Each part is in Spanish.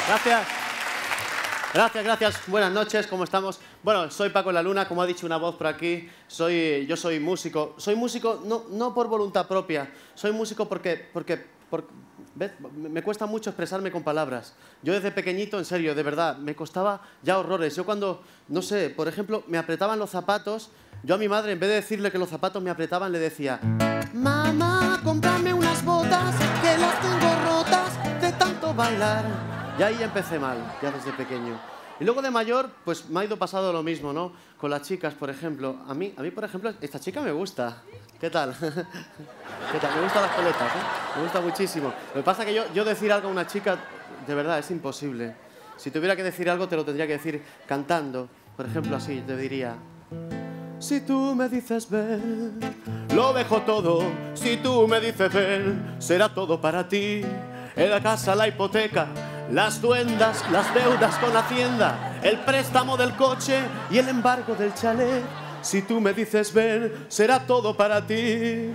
Gracias. Gracias, gracias. Buenas noches, ¿cómo estamos? Bueno, soy Paco La Luna, como ha dicho una voz por aquí. Yo soy músico. Soy músico no por voluntad propia. Soy músico porque ¿ves? Me cuesta mucho expresarme con palabras. Yo desde pequeñito, en serio, de verdad, me costaba ya horrores. Yo cuando, no sé, por ejemplo, me apretaban los zapatos, yo a mi madre, en vez de decirle que los zapatos me apretaban, le decía: mamá, cómprame unas botas, que las tengo rotas de tanto bailar. Y ahí empecé mal, ya desde pequeño. Y luego de mayor, pues me ha ido pasando lo mismo, ¿no? Con las chicas, por ejemplo. A mí, por ejemplo, esta chica me gusta. ¿Qué tal? ¿Qué tal? Me gustan las coletas, ¿eh? Me gusta muchísimo. Lo que pasa es que yo decir algo a una chica, de verdad, es imposible. Si tuviera que decir algo, te lo tendría que decir cantando. Por ejemplo, así, te diría: si tú me dices ven, lo dejo todo. Si tú me dices ven, será todo para ti. En la casa, la hipoteca, las duendas, las deudas con Hacienda, el préstamo del coche y el embargo del chalet. Si tú me dices ven, será todo para ti.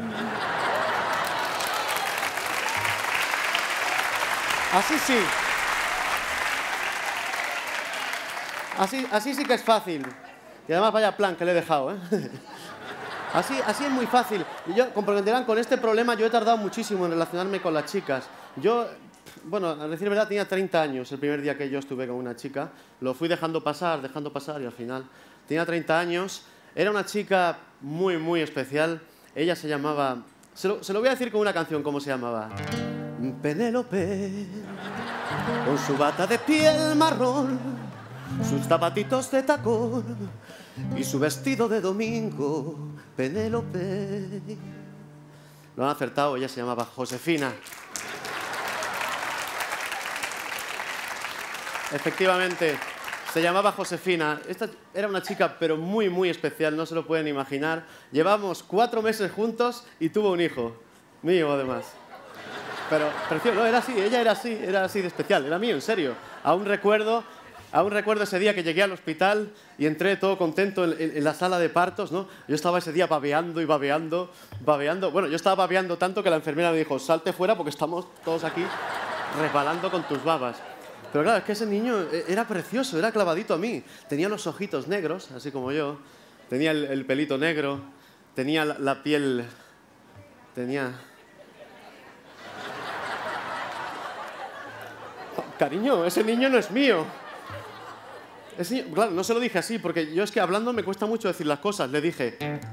Así sí. Así sí que es fácil. Y además vaya plan que le he dejado, ¿eh? Así es muy fácil. Y yo, comprenderán, con este problema yo he tardado muchísimo en relacionarme con las chicas. Yo, bueno, a decir verdad, tenía 30 años el primer día que yo estuve con una chica. Lo fui dejando pasar y al final tenía 30 años. Era una chica muy, muy especial. Ella se llamaba... Se lo voy a decir con una canción, ¿cómo se llamaba? Penélope, con su bata de piel marrón, sus zapatitos de tacón y su vestido de domingo. Penélope. Lo han acertado, ella se llamaba Josefina. Efectivamente, se llamaba Josefina. Esta era una chica, pero muy, muy especial, no se lo pueden imaginar. Llevamos 4 meses juntos y tuvo un hijo. Mío, además. Pero no, era así, ella era así de especial. Era mío, en serio. Aún recuerdo ese día que llegué al hospital y entré todo contento en la sala de partos, ¿no? Yo estaba ese día babeando y babeando. Bueno, yo estaba babeando tanto que la enfermera me dijo: salte fuera porque estamos todos aquí resbalando con tus babas. Pero claro, es que ese niño era precioso, era clavadito a mí. Tenía los ojitos negros, así como yo. Tenía el pelito negro. Tenía la piel... Tenía... Oh, cariño, ese niño no es mío. Claro, no se lo dije así, porque yo es que hablando me cuesta mucho decir las cosas. Le dije: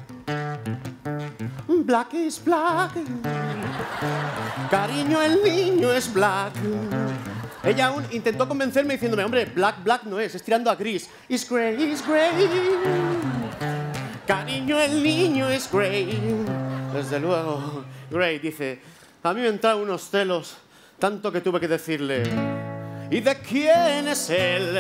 black is black. Cariño, el niño es black. Ella aún intentó convencerme diciéndome: hombre, black no es tirando a gris. It's grey, cariño, el niño es grey. Desde luego, grey. Dice: a mí me entraron unos celos, tanto que tuve que decirle: ¿y de quién es él?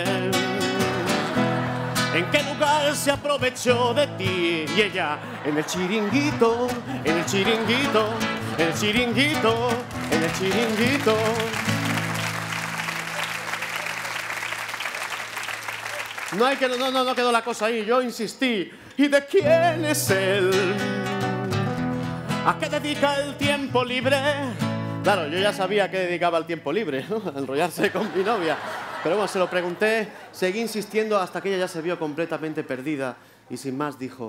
¿En qué lugar se aprovechó de ti? Y ella: en el chiringuito, en el chiringuito, en el chiringuito, en el chiringuito. No quedó la cosa ahí, yo insistí: ¿y de quién es él? ¿A qué dedica el tiempo libre? Claro, yo ya sabía a qué dedicaba el tiempo libre, ¿no? A enrollarse con mi novia. Pero bueno, se lo pregunté, seguí insistiendo hasta que ella ya se vio completamente perdida y sin más dijo: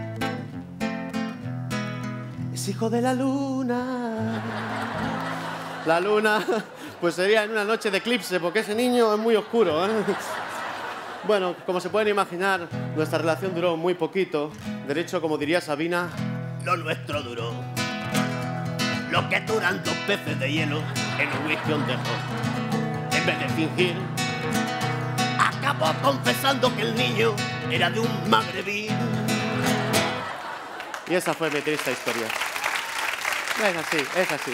es hijo de la luna. La luna, pues sería en una noche de eclipse, porque ese niño es muy oscuro, ¿eh? Bueno, como se pueden imaginar, nuestra relación duró muy poquito. De hecho, como diría Sabina, lo nuestro duró lo que duran 2 peces de hielo en un whisky on the road. En vez de fingir, acabó confesando que el niño era de un magrebí. Y esa fue mi triste historia. Es así.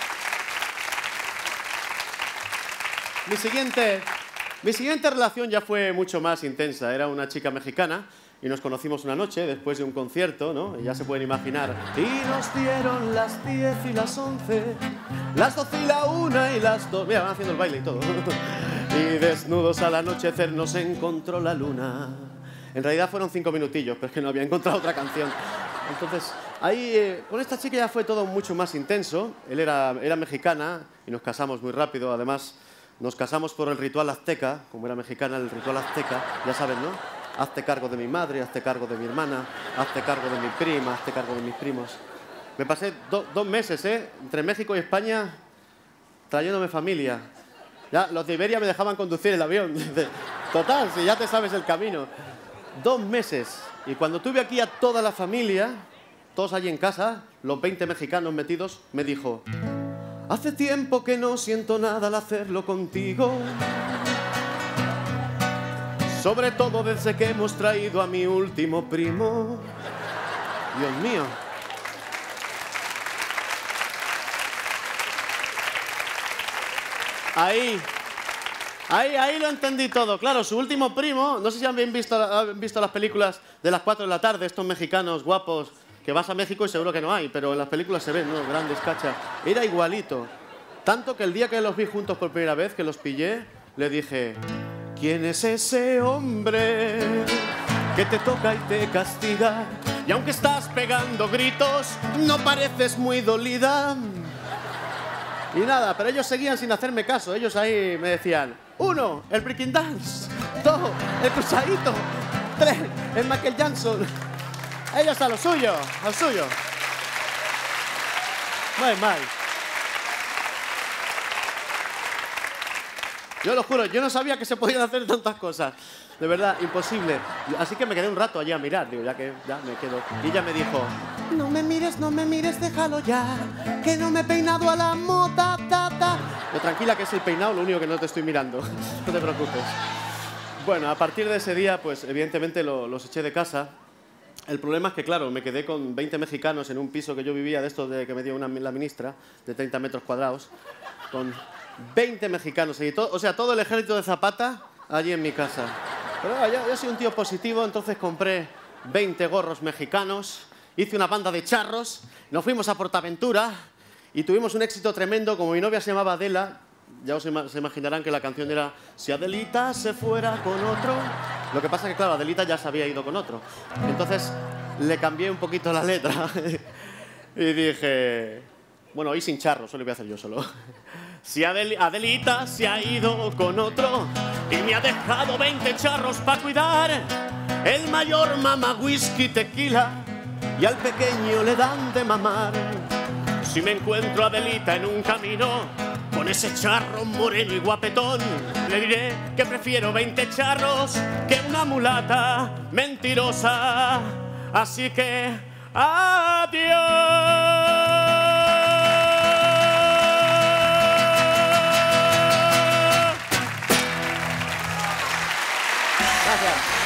Mi siguiente relación ya fue mucho más intensa. Era una chica mexicana y nos conocimos una noche después de un concierto, ¿no? Ya se pueden imaginar. Y nos dieron las 10 y las 11, las 12 y la 1 y las 2. Mira, van haciendo el baile y todo. Y desnudos al anochecer nos encontró la luna. En realidad fueron 5 minutillos, pero es que no había encontrado otra canción. Entonces, ahí con esta chica ya fue todo mucho más intenso. Era mexicana y nos casamos muy rápido. Además, Nos casamos por el ritual azteca, como era mexicana el ritual azteca, ya sabes, ¿no? Hazte cargo de mi madre, hazte cargo de mi hermana, hazte cargo de mi prima, hazte cargo de mis primos. Me pasé 2 meses, entre México y España, trayéndome familia. Ya, los de Iberia me dejaban conducir el avión. Total, si ya te sabes el camino. 2 meses. Y cuando tuve aquí a toda la familia, todos allí en casa, los 20 mexicanos metidos, me dijo: hace tiempo que no siento nada al hacerlo contigo. Sobre todo desde que hemos traído a mi último primo. Dios mío. Ahí lo entendí todo. Claro, su último primo, no sé si han visto las películas de las 4 de la tarde, estos mexicanos guapos, que vas a México y seguro que no hay, pero en las películas se ven, ¿no? Grandes cachas. Era igualito. Tanto que el día que los vi juntos por primera vez, que los pillé, le dije: ¿quién es ese hombre que te toca y te castiga? Y aunque estás pegando gritos, no pareces muy dolida. Y nada, pero ellos seguían sin hacerme caso. Ellos ahí me decían: 1, el breaking dance. 2, el cruzadito. 3, el Michael Jackson. Ellos a lo suyo, al suyo. Muy mal. Yo lo juro, yo no sabía que se podían hacer tantas cosas. De verdad, imposible. Así que me quedé un rato allí a mirar, digo, ya que ya me quedo. Y ella me dijo: no me mires, déjalo ya, que no me he peinado a la moda, Yo, tranquila, que es el peinado, lo único que no te estoy mirando. No te preocupes. Bueno, a partir de ese día, pues evidentemente los eché de casa. El problema es que, claro, me quedé con 20 mexicanos en un piso que yo vivía, de estos que me dio la ministra, de 30 metros cuadrados, con 20 mexicanos y todo, o sea, todo el ejército de Zapata allí en mi casa. Pero yo soy un tío positivo, entonces compré 20 gorros mexicanos, hice una banda de charros, nos fuimos a Portaventura y tuvimos un éxito tremendo. Como mi novia se llamaba Adela, ya se imaginarán que la canción era Si Adelita se fuera con otro. Lo que pasa es que, claro, Adelita ya se había ido con otro. Entonces le cambié un poquito la letra y dije: bueno, hoy sin charros, eso lo voy a hacer yo solo. Si Adelita se ha ido con otro y me ha dejado 20 charros para cuidar, el mayor mama whisky, tequila y al pequeño le dan de mamar. Si me encuentro a Adelita en un camino con ese charro moreno y guapetón, le diré que prefiero 20 charros que una mulata mentirosa. Así que adiós. Gracias.